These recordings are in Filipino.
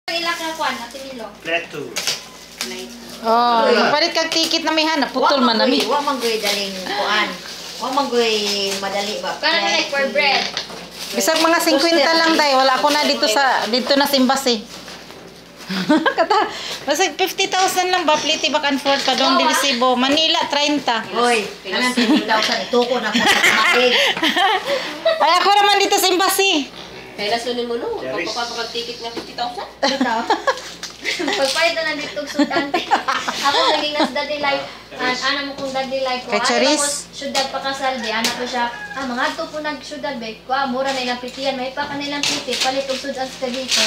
Ila ka kuan Ate Milo. Leto. Oh, palit kag ticket na may hanap, putol man nami. Wa man goy daling kuan. Wa man goy madali ba? Kana like for bread. Bisag mga 50 lang day, wala ako na dito na simbas eh. Kata, basig 50,000 lang ba pliti back and forth pa dong Bilisibo, Manila 30. Hoy, kanang 20,000 ito ko na ko kapatid. Ay ako naman dito sa embassy. Kaya nasunin mo no, pagpapag-ticket nga 50,000. Pagpayad na dito sudan. Ako naging nas daddy life. Ana mo kung daddy life ko. Kay Charis? Syudad pa kasal di anak ko siya. Mga to po nag syudad be. Kuha mura na ilang pitian, may pa kanilang piti palit og sudan sa dito.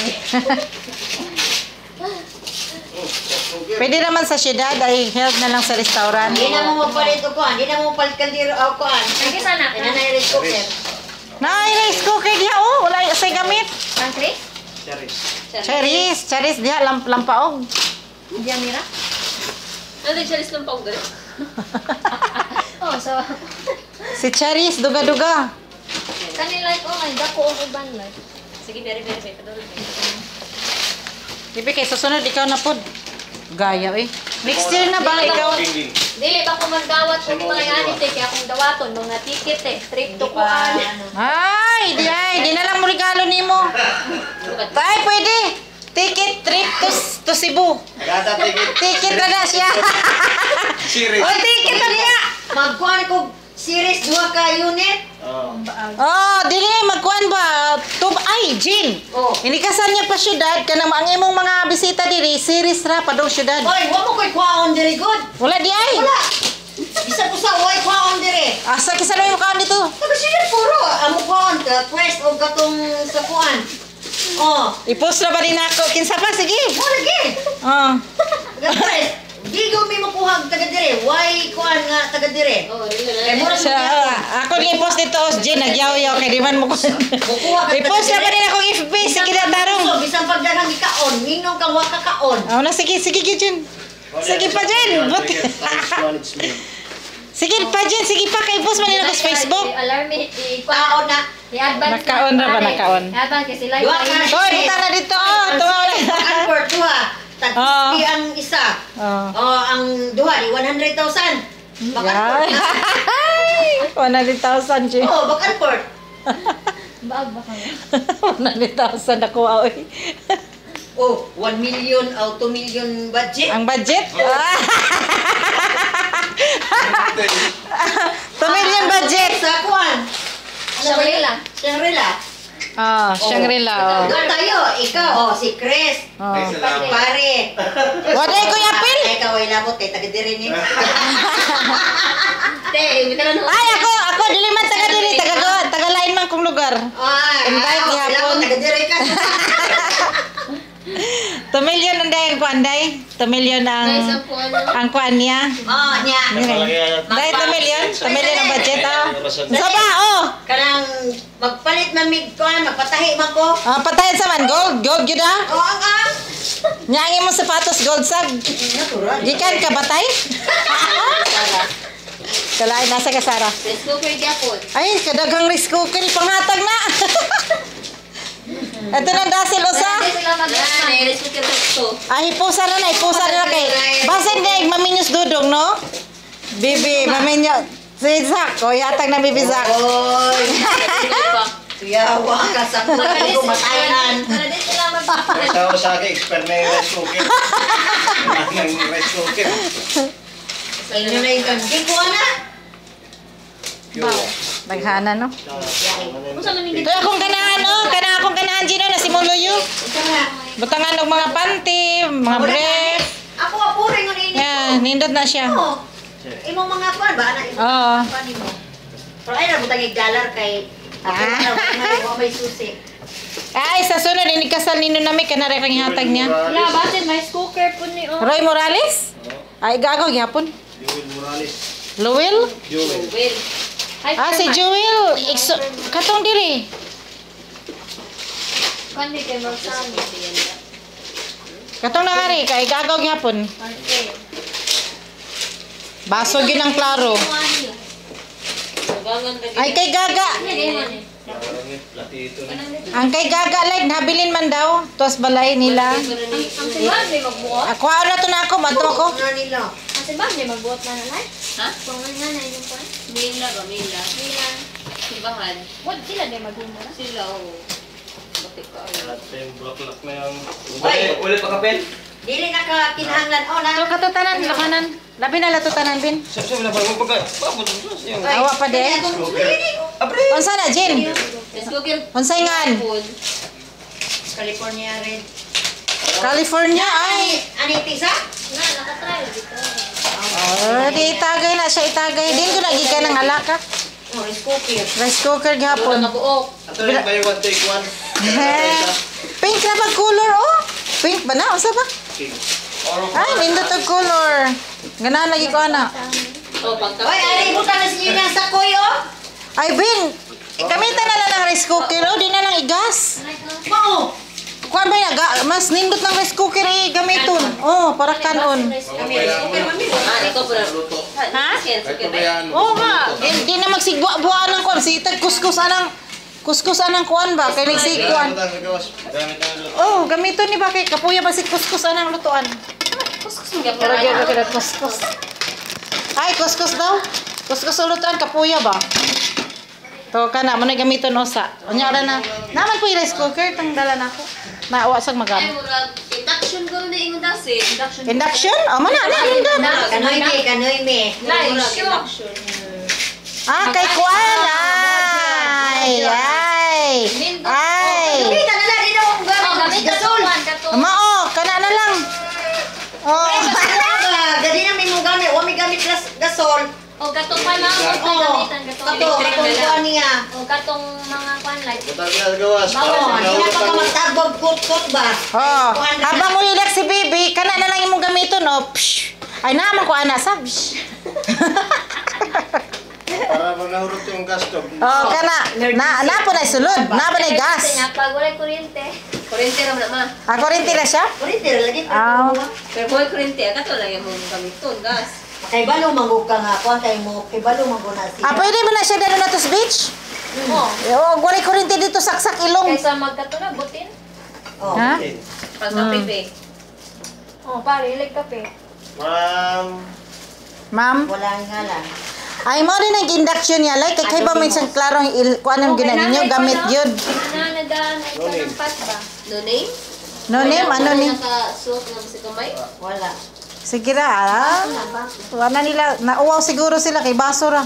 Pwede naman sa syudad ay help na lang sa restaurant. Hindi na mo magpalit og kuan, hindi na mo palit kaldero o kuan. Sige sana. Ana na rice cooker. Nay, rice cooker diha oh, wala say gamit. Country? Charis diha lampaog. Diyan mira. Ano din siya ng pang gano'n? Oh, so Si Charis duga-duga. kanil like oh my dako og uban like. Sige, very. Ibi kay susunod ikaw na pod. Gaya eh. Next year na ba ikaw? Dili ba ko magdawat og mga ani kay akong dawaton mga ticket trip to kuan. Ay, di na lang mo regalo nimo. Tay, pwede. Ticket trip to Cebu. Gada ticket. Ticket na na siya. Series. Oh, ticket na niya. Magkuan ko series 2 ka unit. Oh, dili magkuan ba? Ay, Jin. Oh. Inikasan niya pa syudad kanang ang imong mga bisita diri, series ra pa dong syudad. Hoy, wa mo koy kuaon diri good. Wala di ay. Wala. Isa ko sa way kuaon diri. Asa kisalo yung kaan dito? Sabi sila puro amo kuaon ka quest og katong sa kuan. Oh, I-post na ba din ako? Kinsa pa? Sige. mo lagi. Oh. Quest. Di ko mi makuha taga dire. Why kuan nga taga dire? Oo, Kay mura Siya, ako i-post dito, Jin, nagyaw-yaw, kay di man mo ko. Bukuha ka I-post na ba din akong FB? Sige na, tarong. Bisan pagdagang ikaon, ninong kang wa ka kaon. Oh, na, sige, Jin. Sige pa, Jin. Sige pa, Jin. Sige pa, kay post man din ako sa Facebook. Alarm Kaon na. i-advance. Nakaon na ba, nakaon? I-advance kasi live. Dua ka na. Hoy, buta na dito, oh. Tumawa na. Unport, duha. Oh. Tag-50 ang isa. Oh. Oh, ang duha, di 100,000. Bakan Yan. 100,000, Jin. Oh, bakan port. Baag ba kami? 100,000 nakuha, oy. Oh, 1 million o 2 million budget. Ang budget? 2 million budget. Sa kuan. Shangri-La. Shangri-La. Oh, Shangri-La, oh. Doon tayo, ikaw, oh, si Chris. Oh. Pare. Waday ko yapil. Ay, ikaw ay labot kay taga dire ni. Te, imita na no. Ay, ako, dili man taga diri, taga lain man kong lugar. Ay, Invite ako, gihapon. labot taga dire ka. 2 million ang dayon ko anday. 2 million ang kuan niya. Oh, nya. Dahil 2 million? 2 million ang budget, oh. Saba, oh. Kanang magpalit man mig kuan, magpatahi man ko. Patayan sa man, gold yun ah. Oh, ang. Nyangi mo sapatos, gold sag. Natural. Gikan ka batay? Kalain, nasa ka, Sarah? Let's go for Japon. Ay, kadagang rice cooker, pangatag na. Ito na dasil usa. Hindi sila mag-asma. Let's go for to. Ay, ipusa na kay. Basin na maminyos dudong, no? Bibi, maminyo. Si Zach, o yatag na bibi Zach. Oy. Yawa ka sa kuan ko matayan. Para din sila mag-asma. Sa akin, expert na yung rice cooker. Ng rice cooker. Sa inyo na yung kagdi ko na. Naghana, no? Kung saan man Ito akong ganahan, no? Akong ganahan, Gino, na si Muluyo. Butangan ng mga panty, mga brief. Ako apure ngon ini. Yan, nindot na siya. Oh. Imong mga kuan ba ana Oo. kuan nimo. Pero ay ra butang $1 kay ako may susi. Ay, sa sunod, inikasal nino namin, kanara kang hatag niya. Wala, basin may cooker po ni oh. Roy Morales? Ay, gago, gihapon. Joel Morales. Lowell? Joel. Well, Si Jewel. Katong diri. Kandi kay Magsami. Katong nangari, kay gagaw gihapon. Okay. Baso gyud ang klaro. sabangan lagi. Ay, kay gaga. Hindi man eh. Platito na. Ang kay Gaga like nabilin man daw. Tuwas balay nila. Ang si Ma'am may magbuot. Ako na to na ako, mato ako. Ano nila? Ang si Ma'am may magbuot na nanay. Ha? Kung nga na yung kwan. Mila ba? Mila. Nila. Simbahan. What sila may magumura? Sila, oo. Bakit ka? Lahat pa yung bulaklak na yung... Ay! Ulit pa kapel? Dili na ka kinahanglan. Oh, na. So katutanan, lakanan. Labi na latutanan, Bin. Sabi na ba? Pagka... yung... Awa pa de. Apre! Unsa na, Jin? Let's go get Unsay ngan? food. California rin. California ay. Aniti sa? Na, nakatry dito. Oh, di itagay na siya itagay. Din ko lagi ka ng alaka. Oh, rice cooker. Rice cooker Wala gihapon. na buok. Ato rin ba yung one take one? Pink na ba color oh? Pink ba na? Unsa ba? King. Ay, nindot og color. Ganahan lagi ko ana. Oh, pagka. Oy, ari buta na sinyo niya sa kuy, oh. Ay, Bin. Gamitan na lang ng rice cooker oh, di na lang igas. Mao. Kuan ba na mas nindot ng rice cooker gamiton. Oh, para kanon. Kami rice cooker man nila. Ah, ikaw po na. Ha? Sige. Oo nga, di na magsigwa-buan ng kuan. Sitag kuskus anang kuan ba? Kay nagsigkuan. Gamit ang luto. Oh, gamiton ni ba kay kapuya ba si kuskus anang lutuan? Kuskus nga Para gyud ka kuskus. Ay, kuskus daw. Kuskus ang lutuan kapuya ba? To kana mo na gamiton osa. Unya ra na. Naman po yung rice cooker tang dala nako. Naawa sang Ay, magamit. murag. Induction ko na ingon dasi. Induction? Oh, mana na nindot. Kanoy me. Induction. Ah, kay kuan. Ay. Kita na lang dito ang gamit. Gasol. Mao, kana na lang. Oh. Gadi na may mong gamit. Wa may gamit gasol. O katong pa mga Oh. gamitan Kato, katong kuan niya. O katong mga kwan like. Butang na gawas. Bawal. Oh, hindi na pa ka magtagbog kot ba? Oh, habang mo ilak si baby, kana na lang imong gamiton oh. Psh. Ay naman ko ana sab. Para mo nahurot yung gas stove. Oh, kana na po na sulod, na ba na gas. Pag wala kuryente. Kuryente naman na ma. Ako rin tira siya. Uri dir lagi. Ah. Pero boy kuryente, kato lang yung mong gamiton, gas. Kay balo mangug ka nga kuan kay mo. Kay balo mangug na siya. Ah, pwede ba na siya dalo na to sa beach? O. Oh, wala kuryente dito saksak ilong. Kaysa magkatuna, butin. Oh. Ha? Pagkapipi. O, pare, ilig kape. Ma'am. Ma'am, Wala nga lang. ay mo rin nag-induction niya like kay ba minsan klarong kuan ang ginaninyo gamit yun. Nananagaan ay ito ng pat ba? No name? No name, ano ni? Nakasuot ng si kamay? Wala. Sige ra. Ah. Wala nila, nauwaw siguro sila kay basura.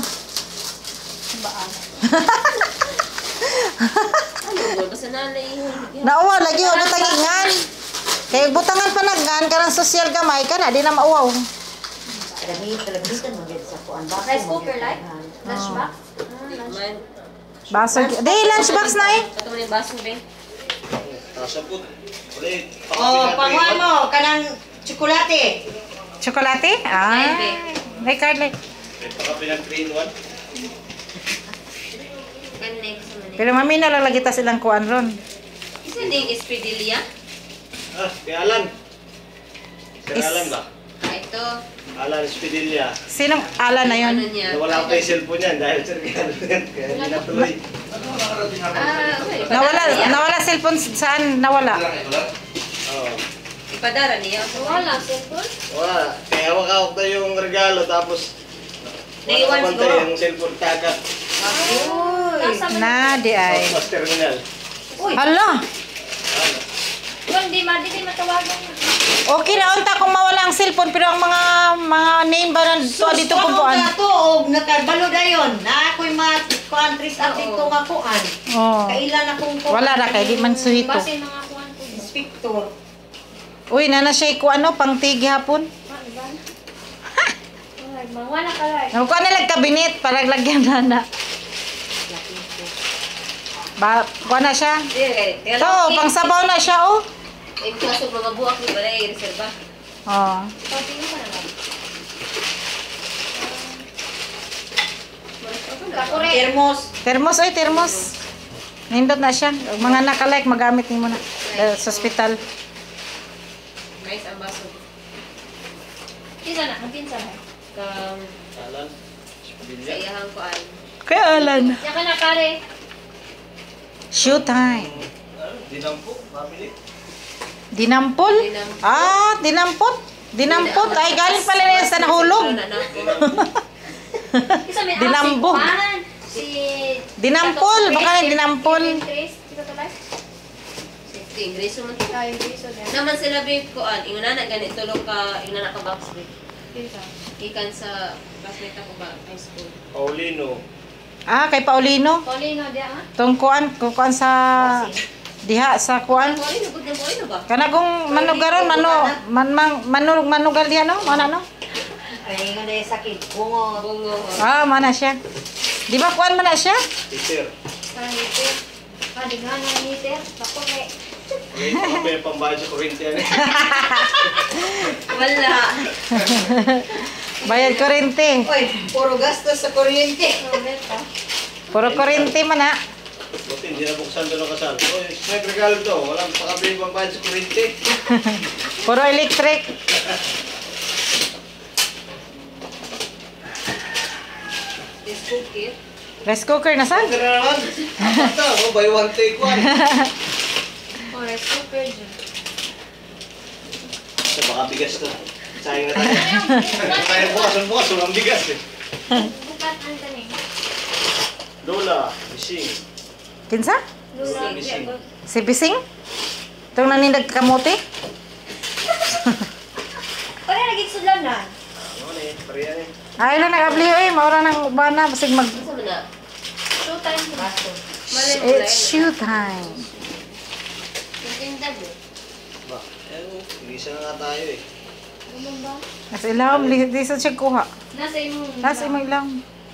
Ano ba? Basta nalay. Nauwaw lagi wa butangingan. Kay butangan pa naggan karang social gamay kana di na mauwaw. Talabitan mo din sa kuan ba? Rice cooker like? Lunchbox? Man. Baso. Di lunchbox na eh. Kato mo yung baso, be. Nasabot. Ulit. Oh, panguan mo kanang tsokolate. Chocolate? Ay. May card like. Pakapi ng 3-in-1. And next naman eh. Pero mami na lang lagi ta silang kuan ron. Isa din Espedilia. Ah, kay Alan. Kay Is- Alan ba? Ah, ito. Alan Espedilia. Sinong ala na Ano yon? niya? Nawala pa yung cellphone niyan dahil sa regalo yan. Kaya hindi natuloy. Ah, okay. Nawala cellphone saan nawala? Oo. Ipadara niya. Wala, cellphone? Wala. Kaya hawak-hawak na yung regalo tapos Naiwan wala siguro. yung cellphone kagat. Nasa Na di ay. Tapos terminal. Hala. Kung di matawagan mo. Okay na unta kung mawala ang cellphone pero ang mga name ba na dito ko buan. Ito og nakabalo dayon. Na ako'y countries at dito nga kuan. Oh. Kailan akong kuan. Wala ra kay di man suhito. Base mga kuhan ko. Inspector. Uy, nana siya ko ano pang tigi hapon. Wala ka like. Ano ko na lang kabinet para lagyan na. Ba, kuha na siya. So, pang sabaw na siya oh. Yung kaso mga buwak ni pala i-reserva. Oh. Pagtingin ko na lang. Kakure. Termos. Termos ay termos. Nindot na siya. Mga nakalike magamit nimo na sa ospital. Nice ang baso. Kinsa na? Ang kinsa na? Alan Sa Espedilia. iyahang kuan. Kay Alan. Yan ka na, pare. Showtime. Dinampok, mabili. Dinampol? Ah, dinampot. Dinampot. Ay, galing pala na yan sa nahulog. Isa may Dinambog. Si Dinampol. Baka na dinampol. Chris, ito tulay. Ingreso man. Ay, Chris, o din. Naman sila babe ko an, ingon na ganito lo ka ingna ka box babe. Chris, Ikan sa classmate ko ba high school. Paulino. Ah, kay Paulino. Paulino, diya ha? Tong kuan sa diha sa kuan. Ano ni bud mo ino ba? Kana kung manugaron manugal diha no? Mana no? Ay, nga na yung sakit. Bungo. Bungo. Ah, mana siya. Di ba kuan man na siya? Teacher. Parang ngiter. Padighan ng ngiter. Bako kay... Okay, baka may pambayad sa kuryente yan eh. Wala. Bayad kuryente. Uy, puro gastos sa kuryente. Roberta. Puro kuryente man na. Buti, hindi nabuksan doon ang kasal. Uy, may regalo to. Walang pakabili pambayad sa kuryente. Puro electric. This cookie. Rice cooker na saan? Huwag ka na naman. Apat na. Oh, buy one, take one. Oh, rice cooker dyan. Sa baka bigas to. Sayang na tayo. Tayo bukas, walang bigas eh. Bukat ang taning. Lola, missing. Kinsa? Lura. Missing. Si Bising? Itong nanindag kamote? Pare, nagigsulan na. Ano na eh, parehan eh. Ay lang nag-abliho eh. Maura ng bana. Basig mag... Asa man na? Showtime ko. It's showtime. Tindag eh. Ba, isa na nga tayo eh. Ganun ba? Nasa ilawom. Di sa siya kuha. Nasa imong... Nasa imong ilawom.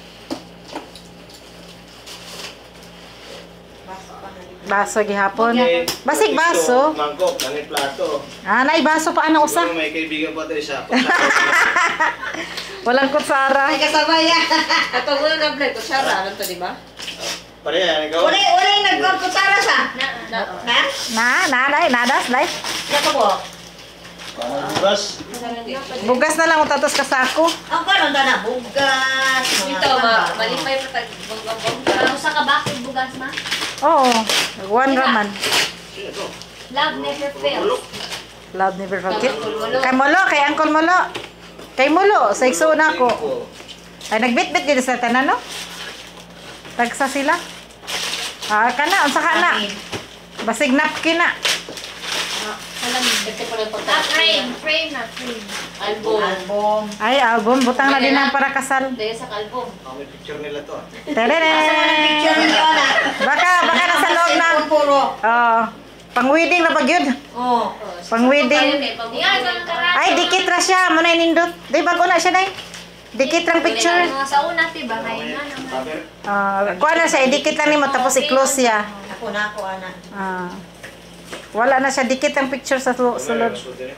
Baso gihapon. Basig baso. Mangkok, langit plato. Ah, naay baso pa ano usa. Siguro may kaibigan pa tayo sa Walang kutsara. Ay, kasabay yan. Ato mo na vlog ko Shara ano to di ba? Parehan, ikaw. Ulay nagkutara sa. Na. Nadas, dai. Nato po. Bukas. Bugas na lang utatos ka sako. Ang karon na bugas. Ito malipay pa tag Ano sa kabakit bugas ma? Oo. One raman. Sino to? Love never fails. Love never forget. Kay Molo, kay Uncle Molo. Kay Molo, sa igsuon ako. Ay nagbitbit gid sa tanan no? Tagsa sila. Ah, kana unsa kana? Basig napkin na. Alam mo. ito pa lang Ah, frame na, frame. album. Ay, album butang na din ang para kasal. Dahil sa album. May picture nila to. Terere. Picture niyo na. Baka nasa loob na. Puro. Oh, pang-wedding na bagyod. Oh. Pang-wedding. Yan, ganun karami. Ay, dikit ra siya. Muna inindot. Di bago na siya, day. Dikit lang picture. Mga sa una, diba? Ngayon na naman. Kuha na siya. Idikit lang nimo tapos i-close siya. Ako na ako, anak. Wala na siya. Dikit ang picture sa sulod.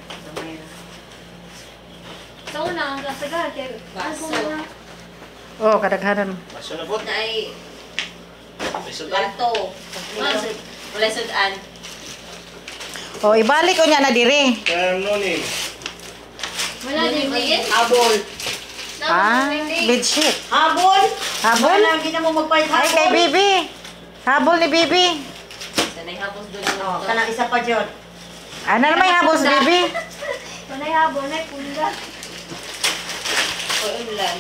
Sa una, ang kasagal. Baso. Oh, kadaghanan. Baso na po. Na ay May sudan. lato. Wala sudan. Oh, ibalik ko niya na dire. Kaya ano eh. Wala din din. Habol. Bedsheet. Habol? Habol? Lagi na mo magpalit Ay, habol. kay Bibi. Habol ni Bibi. Sanay hapos doon Oh, kanang isa pa dyan. Ano naman yung habol si Bibi? Panay habon, ay punda. O ulan.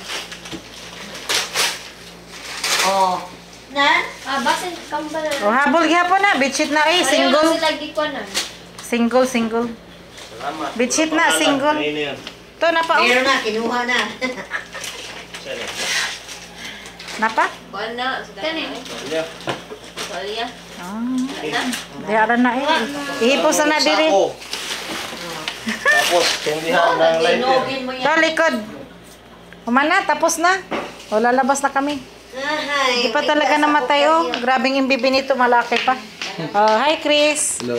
Oh. Na? Basin, kambal. Oh, habol gihapon na. Bedsheet na eh. Single. Sila gikwanan. Single. Salamat. Bedsheet na, Pangalan. single. Kanina yan. Ito, napa. Oh. Meron na, kinuha na. Sana. Napa? Kuan na. Sudan Kanin. na. Kanya. Sorry ah. Ah. Na. Di ara na eh. Ihipos na dire. Sako. Tapos, tindihan ng lighter. Tinogin mo Ito, yan. likod. Umana, tapos na. O, lalabas na kami. Ahay. Di pa talaga namatay, oh. Grabing yung bibi nito, malaki pa. Oh, hi, Chris. Hello.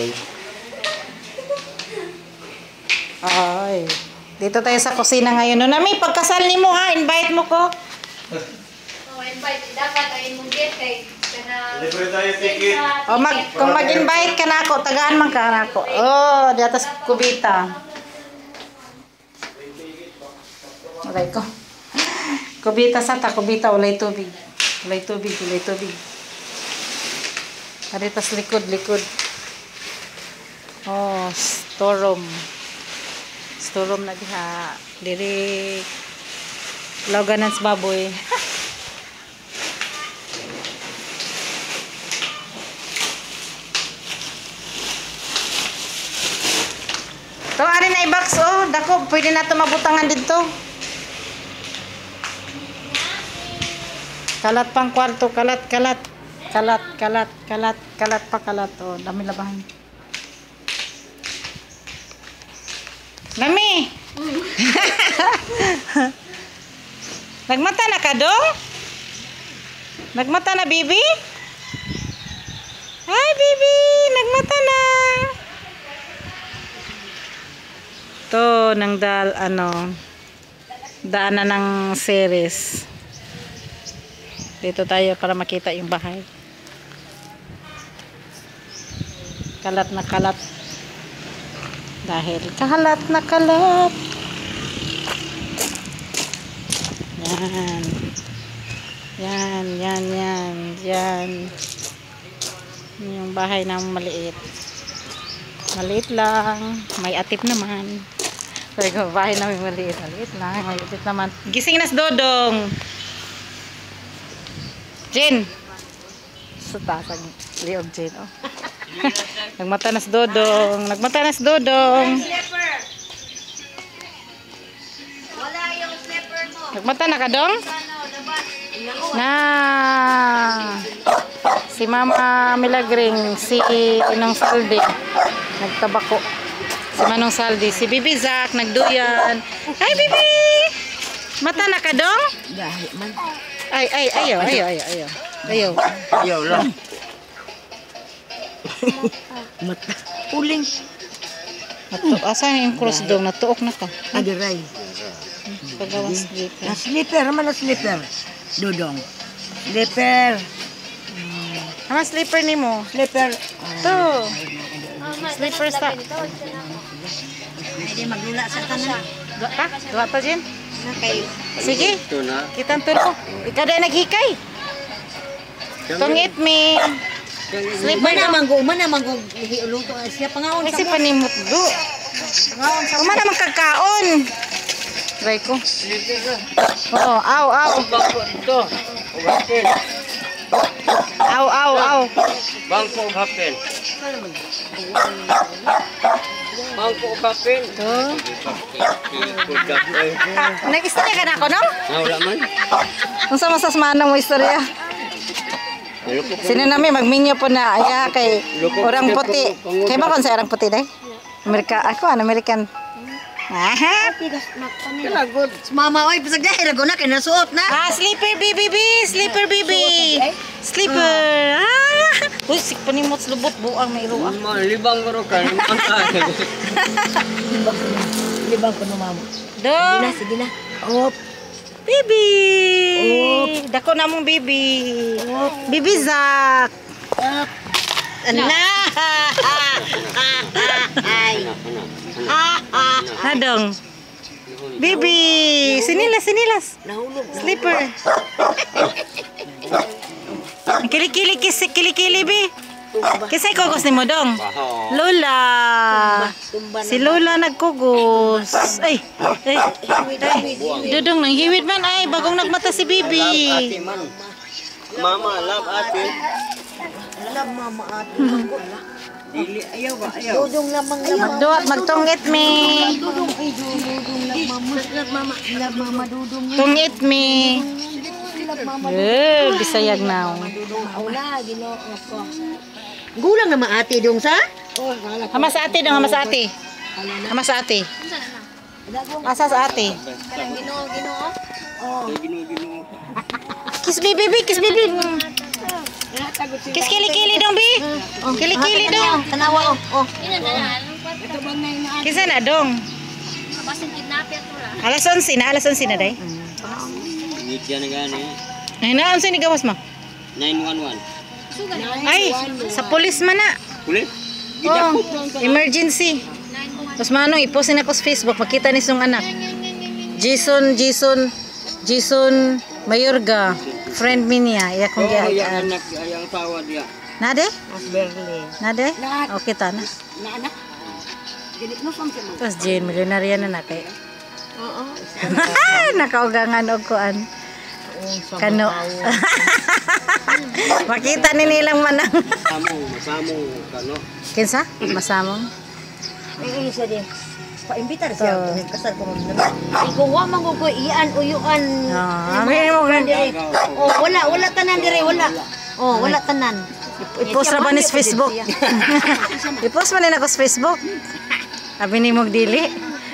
Ay. Dito tayo sa kusina ngayon. No, Nami, pagkasal ni mo, ha? Invite mo ko. Invite, dapat ay mong get kay Libre tayo ticket. O, kung mag-invite ka na ako, tagaan man ka na ako. Oh, di atas kubita. Alay ko. Kubita sa ta, kubita, ulay tubig. Ulay tubig. Dito sa likod. Oh, storeroom. Storeroom na diha. Diri loganan sa baboy. To ari na i-box oh, dako pwede na to mabutangan dito. Kalat pang kwarto, kalat oh, dami labahan. Dami. Nagmata na ka dong? Nagmata na bibi? Hi bibi, nagmata na. To nang daanan ng series. Dito tayo para makita yung bahay. Kalat na kalat. Dahil kalat na kalat. Yan. Yung bahay ng maliit. Maliit lang. May atip naman. Pero bahay namin maliit lang. May atip naman. Gising na si Dodong. Jen. Sutasag liog Jen. Oh. Nagmata na si Dodong. Wala yung slipper mo. Nagmata na ka dong? Na. Si Mama Milagring, si Inong Saldi, nagtabako. Si Manong Saldi, si Bibi Zak, nagduyan. Hi Bibi! Mata na ka dong? Dahil man. Ayaw. Ayaw lang. Mata. Uling. Asan yung cross dong? Natuok na ka. Adiray. Pagawas dito. Na slipper man na slipper. Dudong. Slipper. Ama slipper ni mo? Slipper. To. Slipper sa. Hindi maglula sa kanan. Dua pa Jen? Kay Sige. Ito na. Kitang tulo. Ikaw na naghikay. Tungit me. Slipper na. Mana manggo hiuluto siya pangaon Kasi panimot do. Uma naman kagkaon. Try ko. Oo, aw. Aw. Bangko hapin. To. Nag-istorya ka na ako, no? Wala man. Kung sa masas manang mo istorya. Sino namin magminyo po na aya kay orang puti. Kay ba kon sa orang puti day? American. Aha. Good. Mama oy pasag dahil rago na kay nasuot na. Slipper baby. Slipper. Uy, sik panimot sa lubot buang may ruwa. Libang ko ka. Libang ko no mama. Do. Sige na. Oh, Baby. Dako na mong baby. Baby Zak. Ay. Nadong. Baby. Sinilas. Nahulog. Slipper. Kili-kili, bi. Kisay kugos ni mo dong? Lola. Si Lola nagkugos. Ay. Dudong nang hiwit man ay bagong nagmata si Bibi. Mama, love ate. Love mama ate. Dili, ayaw ba? Ayaw. Dudong lamang Magduat, magtungit me. Dudong love mama. Love mama dudong. Tungit me. Bisayag na. Wala Ginoo ko. Gulang na maati dong sa? Hama sa ate dong, hama sa ate. Asa sa ate? Ginoo. Kiss baby. Kiss kili-kili dong, bi. Kili-kili dong. Tanawa oh. Kisa na dong. Basin kidnapper to ra. Alas 11 na day. Ngidya na gani. Ay, naam sa ni gawas mo? 911. Ay, sa pulis man na. Ulit? Oh, emergency. Tapos manong iposin ako sa Facebook, makita ni song anak. Jason Mayorga, friend mi niya. Iya kong Yang giayaan. anak, yang tawa dia. Nade? Mas Berli. Nade? Lahat. Okay ta na. Na. Ganit mo sa mga. Tapos Jane, milyonarya na kay. Oo. Nakaugangan og kuan. Kano. Makita ni nilang manang. Masamong kano. Kinsa? Masamong. Ay, isa din. Paimbitar Oh. siya. Kasal ko naman. Ikaw wa man ko iyan uyuan. Amin mo Oh, wala tanan dire, wala. Oh, wala tanan. i-post ra ba ni sa Facebook? I-post man nila ko sa Facebook. Abi ni mog dili.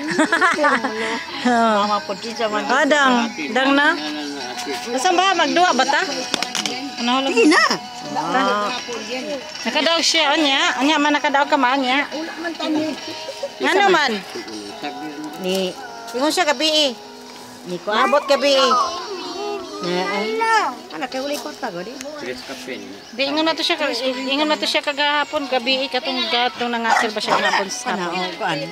Mama po sa man. Dang na. Asa ba magduwa ba ta? Ano Sige na. Nakadaog siya anya man nakadaog ka man nya. Ano man? Ni ingon siya gabi. Ni ko abot gabi. Ana kay uli ko tago di. Di ingon na to siya kagahapon gabi katong nangasil ba siya gahapon sa hapon. Kuan.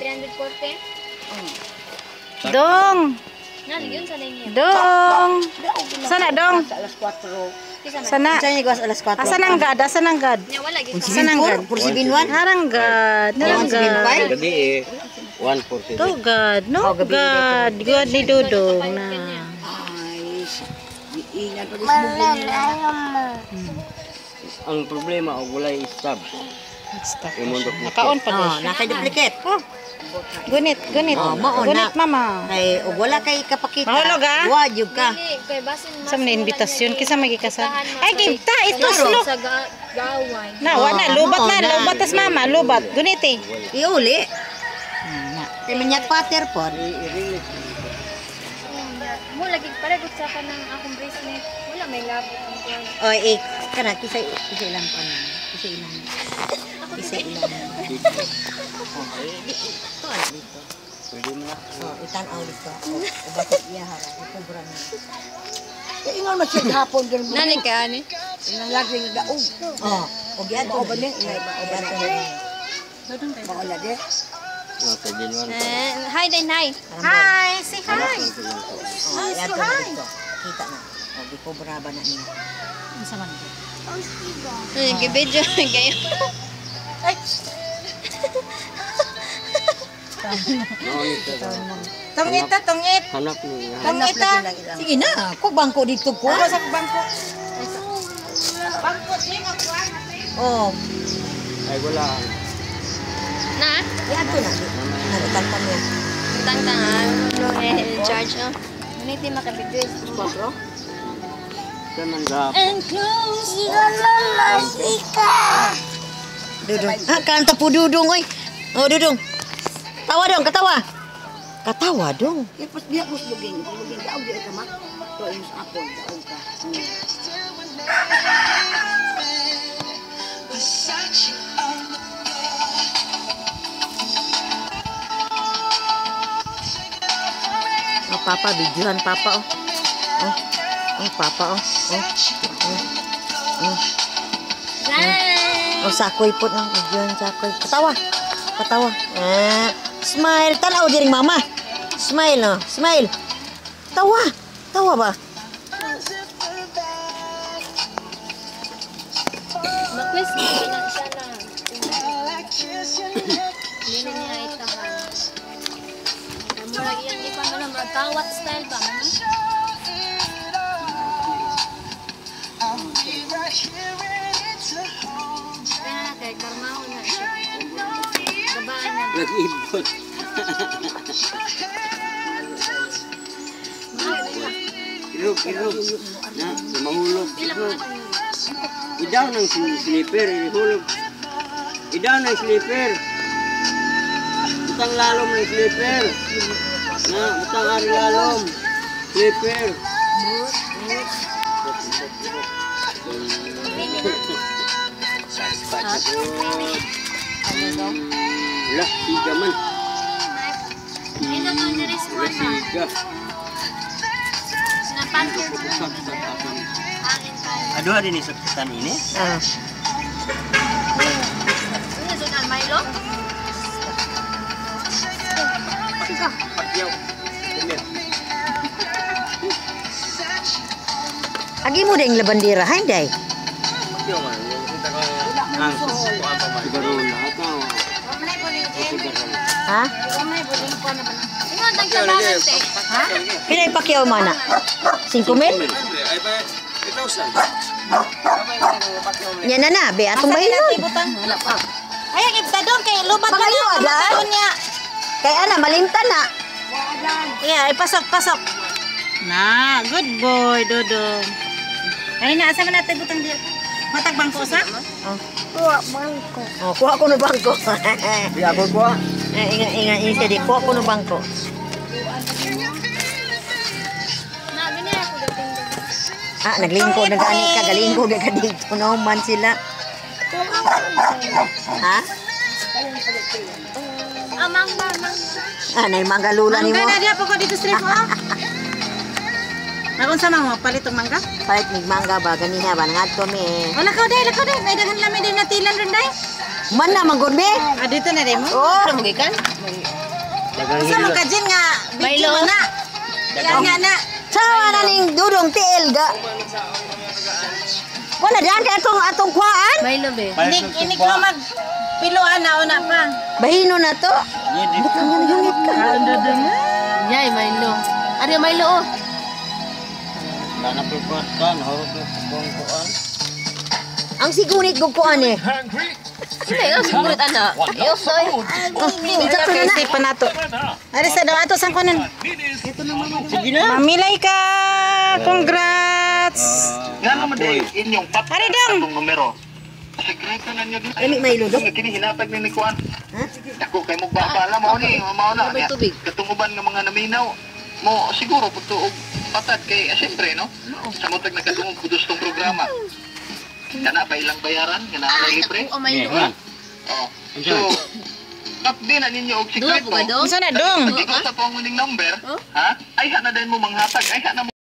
340. Dong. Yun sa niya. Dong. Sana dong. Alas 4. Sana. Sa niya gas alas 4. Asan ang gad? Asan ang gad? Nya wala gid. Asan ang gad? Pursibinwan. Haranggad. Haranggad. Gabi 140. To God. No God. God ni Dudong na. Ang problema og walay stab. Nakaon pa Oh, din. naka-duplicate. Gunit. Oh, mao Gunit na. mama. Kay ug wala kay kapakita. Mahulog, ah? Wa jud ka. Dili kay basin mas. Sa mga invitasyon kisa magikasal. Ay kita ituslo. sa gaway. Na wala lubat na, lubat tas mama, lubat. Gunit eh. Iuli. Kay minyak pater pod. Mo lagi palagot sa kanang akong bracelet. Wala may labo ang kuan. Oy, kana kisay ilang pa na. Kisay ilang. Ito ano dito. Pwede mo na. Oh, itan-aw dito. O bakit iya hara? Ikubra na. Ingon man siya hapon din mo. Nani ka ani? Inang lagi nga daog. Oh, o giato ba ni? O giato ni. Maula de. Okay, din man. Hi din hi. Hi, say hi. Oh, giato na dito. Kita na. O gikubra ba na niya? Unsa man? Gibidyo kayo. Tungit. Hanap niya. Hanap na sila. Sige na, ko bangko dito ko. Sa bangko. Bangko din ang kuan. Oh, Ay wala. Na? giato na. Nagtantan niya. Tangtangan. No charge no. Niti makabidyo. 4. Kanang gap. And close. Dudong. Ah, kanta po Dudong, oy. Oh, Dudong. Tawa dong, katawa. Katawa dong. Ipos dia mus luging daog di ka ma. To yung apple daog ka. Oh, papa, videohan papa, oh. Oh, papa, oh. Oh, sakoy po ng videohan, sakoy. Katawa. Smile. Tanaw diring mama. Smile, no. Smile. Tawa ba? Request mo na siya na. Dili niya itahan. Murag iyang ipa man murag kawat style ba man? Kaya kay karmaho na siya. Gabaan na. Nag-ibot. Kirog. Na, mahulog. Kirog. Idaw ng slipper, ihulog. Idaw ng slipper. Utang lalom ng slipper. Na, utang ari lalom. Slipper. Wala, siga man. Ina to ni response ha. Siga. Napansin mo. Sak sa tapan. Angin tayo. Aduh, ada nih sekitan ini. Ah. Ano doon ang Milo? Pakiyaw. Kumir. Agi mo ding labandira, hay day. Pakiyaw man. Yung kita ka Ang kuan pa man. Siguro lahat na. Ha? Ingon tag sabangan te. Ha? Pila ipakyaw mana? 5,000? Ay pa 8,000. Yan na, be atong bahinon. Wala pa. Ayang ibtadon kay lubat na Magayo, lang. Adan. Matadon niya. Kay ana malimtan na. Yeah, ipasok. Na, good boy, Dodong. Ay na, asa man natin butang di. Matag bangko sa? Oh, kuha ko no bangko. Di ako kuha. Inga di kuha ko no bangko. Na gani ako dating. Ah, naglingkod na gani ka, galingkod ka dito no man sila. Ha? Amang. Ah, nay mangalula ni Mangga mo. na diya po ko dito street mo. Nagun sa mga palit og mangga? Palit mig mangga ba ganiha ba ngadto mi. Wala ka day. May daghan lamay din natilan ron day. Man na manggod mi. Ah, dito na day mo. Oh, Mugikan? Sa mga kajin nga, video mo na. Yan nga na. sawa na ning dudong tiil ga. Wala diyan kay atong kuhaan. Milo be. Inig mo mag piluan na una pa. Bahino na to. Butang yun ka. Yay Milo. Ari Milo oh. Dana pagkuan kan, horog na kuan. Ang sigunit gug kuan eh. Hindi oh siguro ana. Yo soy. Minsa ko na. Kasi pa nato. Ari sa daw ato sang kunan. Sige na. Mamilay ka. Congrats. Nga naman din, inyong Ari dong. patong numero. Sekreto na nyo din. Lami Milo do. Nga kini hinatag ni Kuan. Ha? Ako kay mo babala mo ni, mao na. May tubig. Katunguban nga mga naminaw. Mo siguro pagto og patad kay siyempre no. Sa motag nakadungog kudos tong programa. Kana ba ilang bayaran? Kana na libre? Oh Milo. Oh. So, kap din na ninyo og Dua sekreto. po ba do? Unsa na dong? Ikaw sa pang winning number, ha? Ay ha na din mo manghatag, ay ha na mo